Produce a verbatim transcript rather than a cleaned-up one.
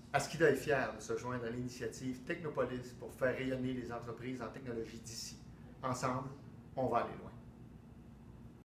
Askida est fier de se joindre à l'initiative Technopolis pour faire rayonner les entreprises en technologie d'ici. Ensemble, on va aller loin.